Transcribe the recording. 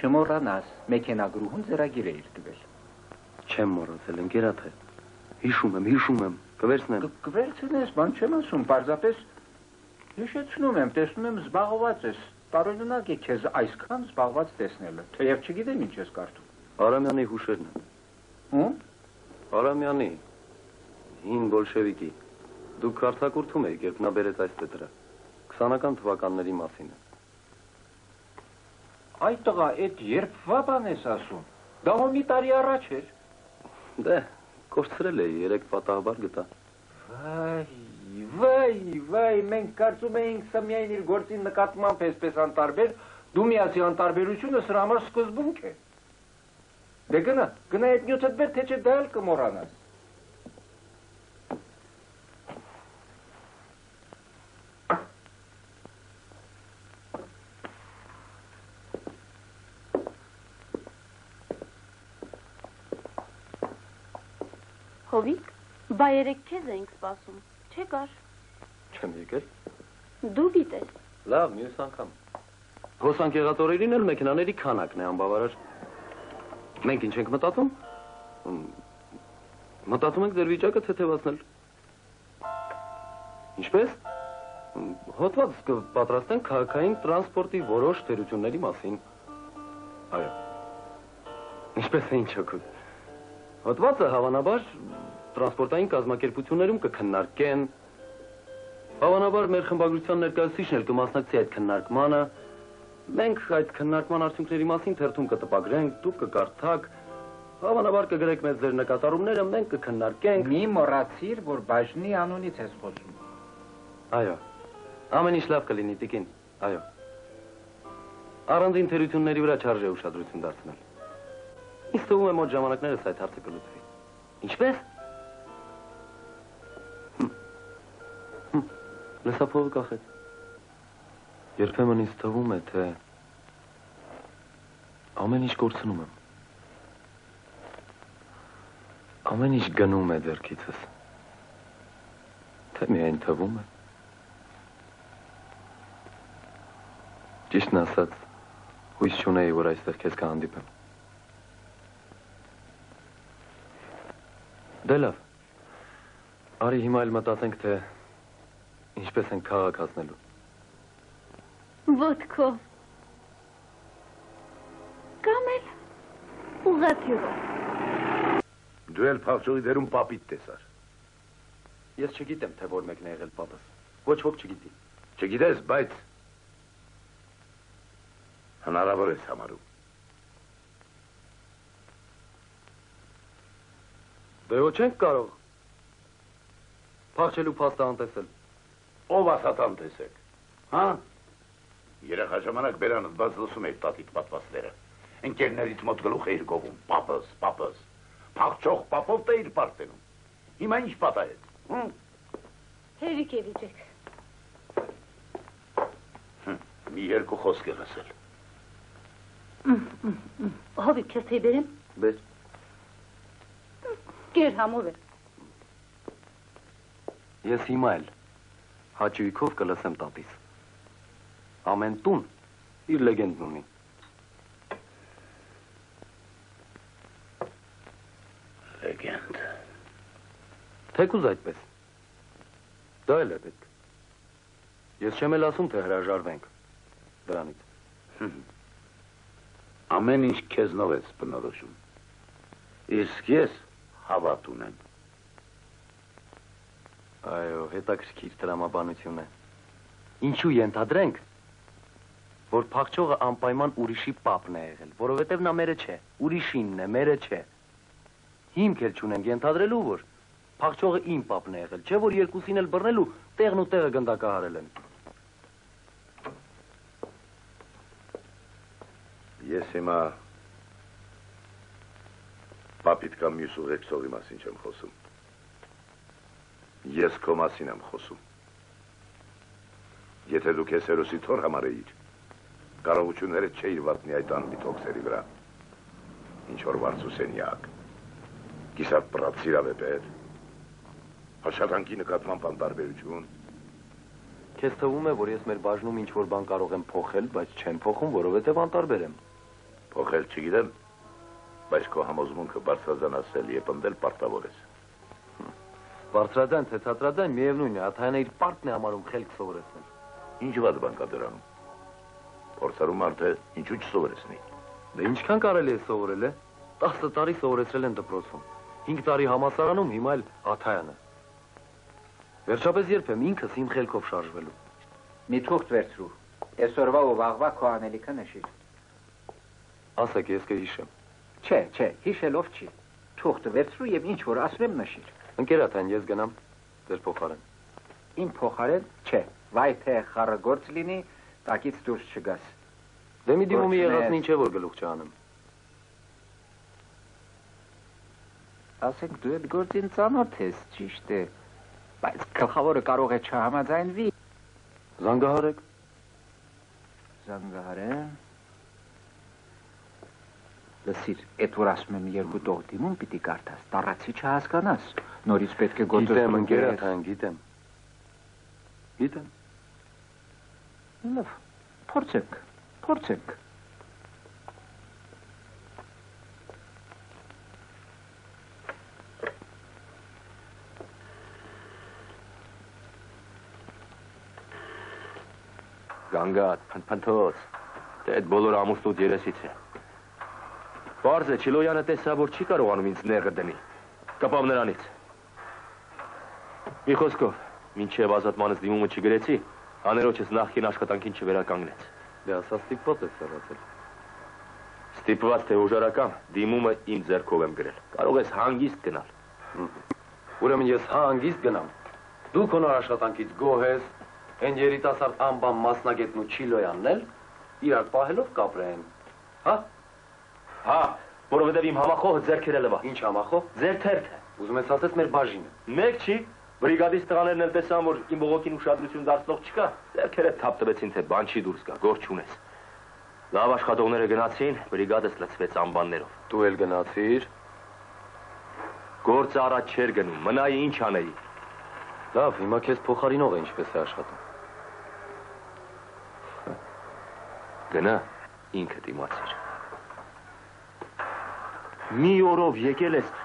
չմոռանաս, մեքենագրուհուն ծրագիր է տվել։ Չեմ մոռացել, ընկերատ է։ Հիշում եմ, կվերցնեմ։ Կվերցնես, բան չեմ ասում, պարզապես հիշեցնում եմ, տեսնում եմ զբաղված ես։ Տարօրինակ է քեզ այսքան զբաղված տեսնելը, թեև չգիտեմ ինչ ես կարդում։ Արամյանի հուշերն են։ Ո՞ւմ։ Արամյանի, հին բոլշևիկի։ Դուք արձակուրդում եք, երբ նա բերեց այս տետրը։ 20-ական թվականների մասին է։ Այդ տղա, այդ երբվա բան ես ասում։ Դա հո մի տարի առաջ էր։ Դե, կորցրել է, 3 պատահաբար գտա։ Վայ, մենք կարծում էինք սա միայն իր գործի նկատմամբ էսպես անտարբեր, դու միացի անտարբերությունը սրա համար սկզբունք է։ Դե գնա այդ նյութդ բեր, թե չէ դա էլ կմոռանաս։ Հովիկ, բա երեք քեզ էինք սպասում, չեկար։ Չեմ եկել։ Դու գիտես։ Լավ, մյուս անգամ։ Հոսանք եղած օրերին էլ մեքենաների քանակն է անբավարար։ Մենք ինչ ենք մտածում։ Մտածում ենք ձեր վիճակը թեթևացնել։ Ինչպես։ Հոդված կպատրաստենք քաղաքային տրանսպորտի որոշ թերությունների մասին։ Այո։ Ինչպես է ինչ օգուտ։ Հոդվածը հավանաբար տրանսպորտային կազմակերպություններում կքննարկեն։ Հավանաբար մեր խմբագրության ներկայացուցիչն էլ կմասնակցի այդ քննարկմանը։ Մենք այդ քննարկման արդյունքների մասին թերթում կտպագրենք, դուք կկարդաք, հավանաբար կգրեք մեզ ձեր նկատառումները, մենք կքննարկենք։ Մի մոռացիր, որ բաժնի անունից ես խոսում։ Այո։ Ամեն ինչ լավ կլինի, տիկին։ Այո։ Առանձին թերությունների վրա չարժե ուշադրություն դարձնել։ Ինձ թվում է մոտ ժամանակներս այդ հարցը կլուծվի։ Ինչպես։ Լսափողը կախեց։ Երբեմն ինձ թվում է, թե ամեն ինչ կորցնում եմ։ Ամեն ինչ գնում է ձեռքիցս։ Թե միայն թվում է։ Ճիշտն ասած, հույս չունեի, որ այստեղ քեզ կհանդիպեմ։ Դե լավ, արի հիմա էլ մտածենք, թե ինչպես ենք քաղաք հասնելու։ Ոտքով։ Կամ էլ ուղղաթյուրով։ Դու էլ փախչողի դերում պապիտ տեսար։ Ես չգիտեմ, թե որ մեկն է եղել պապս։ Ոչ ոք չգիտի։ Չգիտես, բայց հնարավոր ես համարում։ Դե ոչ ենք կարող փախչելու փաստը անտեսել։ Ով ասաց անտեսեք, հա? Երեխա ժամանակ բերանդ բաց լսում էի տատիկ պատվաստները։ Ընկերներից մոտ գլուխ էիր գովում, պապս, փախչող պապով թե իր պարտենում։ Հիմա ինչ պատահեց, Հերիք է վիճեք։ Մի երկու խոսք է լսել։ Հովիկ, քեզ թեյ բերեմ։ Բեր։ Կեր համով է։ Ես հիմա էլ հաճույքով կլսեմ տատիս։ Ամեն տուն իր լեգենդն ունի։ Լեգենդ։ Թեկուզ այդպես։ Դա էլ է պետք։ Ես չեմ էլ ասում, թե հրաժարվենք դրանից։ Ամեն ինչ քեզնով ես բնորոշում։ Իսկ ես հավատ ունեմ։ Այո, հետաքրքիր տրամաբանություն է։ Ինչու ենթադրենք, որ փախչողը անպայման ուրիշի պապն է եղել, որովհետև նա մերը չէ, ուրիշինն է, մերը չէ։ Հիմք էլ չունենք ենթադրելու, որ փախչողը իմ պապն է եղել, չէ որ երկուսին էլ բռնելու տեղն ու տեղը գնդակահարել են։ Ես հիմա պապիտ կամ մյուս ուղեկցողի մասին չեմ խոսում։ Ես քո մասին եմ խոսում։ Եթե դու քեզ հերոսի թոր համարեիր, կարողությունները չէիր վատնի այդ անմիտ օքսերի վրա։ Ինչ որ վարձուսենյակ, կիսատ պրատ սիրավեպետ, աշխատանքի նկատմամբ անտարբերություն։ Քեզ թվում է, որ ես մեր բաժնում ինչ որ բան կարող եմ փոխել, բայց չեմ փոխում, որովհետև անտարբեր եմ։ Փոխել չգիտեմ, բայց քո համոզմունքը բարձրացնել եւ պնդել պարտավոր ես։ Բարձրաձայն թե ցածրաձայն միևնույն է, Աթայանը իր պարտն է համարում խելք սովորեցնել։ Ինչ վատ բան կա դրանում։ Փորձարու մարդը ինչու չսովորեցնի։ Դե ինչքան կարելի է սովորել է։ 10 տարի սովորեցրել են դպրոցում։ 5 տարի համալսարանում, հիմա էլ Աթայանը։ Վերջապես երբ եմ ինքս իմ խելքով շարժվելու։ Մի թուղթ վերցրու։ Այսօրվա ու վաղվա քո անելիքը նշիր։ Ասեք, ես կհիշեմ։ Չէ, հիշելով չի։ Թուղթը վերցրու եւ ինչ որ ասրեմ նշիր։ Ընկեր Աթայան, ես գնամ ձեր փոխարեն։ Իմ փոխարեն, չէ, վայ թե խառը գործ լինի, տակից դուրս չգաս։ Դե մի դիմումի եղածն ինչ է որ գլուխ չանեմ։ Ասենք դու այդ գործին ծանոթ ես, ճիշտ է, բայց գլխավորը կարող է չհամաձայնվի։ Զանգահարեք։ Զանգահարեմ։ Լսիր, այդ որ ասում եմ երկու տող դիմում պիտի կարդաս, տառացի չհասկանաս, նորից պետք է գոտը։ Գիտեմ, ընկեր Աթայան, գիտեմ։ Լավ, փորձենք։ Գանգատ, փնփնթոց, դե այդ բոլոր ամուսնուց երեսից է։ Պարզ է, Չիլոյանը տեսա, որ չի կարողանում ինձ նեղը դնի, կպավ նրանից։ Մի խոսքով, մինչև ազատմանս դիմումը չգրեցի, աներոջս նախքին աշխատանքին չվերականգնեց։ Դե ասա ստիպված է սարացել։ Ստիպված թե ուժարական, դիմումը իմ ձեռքով եմ գրել, կարող ես հանգիստ գնալ։ Ուրեմն ես հանգիստ գնամ։ Դու քո նոր աշխատանքից գոհ ես, այն երիտասարդ անբան մասնագետն ու Չիլոյանն էլ իրար պահելով կապրեն։ Հա, որովհետև իմ համախոհը ձեռքերը լվա։ Ինչ համախոհ։ Ձեր թերթը։ Ուզում ես ասես մեր բաժինը։ Մեկ չի, բրիգադից տղաներն էլ տեսան, որ իմ բողոքին ուշադրություն դարձնող չկա, ձեռքերը թափ տվեցին, թե բան չի դուրս գա, գործ չունես։ Լավ աշխատողները գնացին, բրիգադս լցվեց անբաններով։ Դու էլ գնացիր։ Գործը առաջ չէր գնում, մնայի ինչ անեի։ Լավ, հիմա քեզ փոխարինող է ինչպես է աշխատում։ Գնա, ինքդ իմացիր։ Մի օրով եկել ես,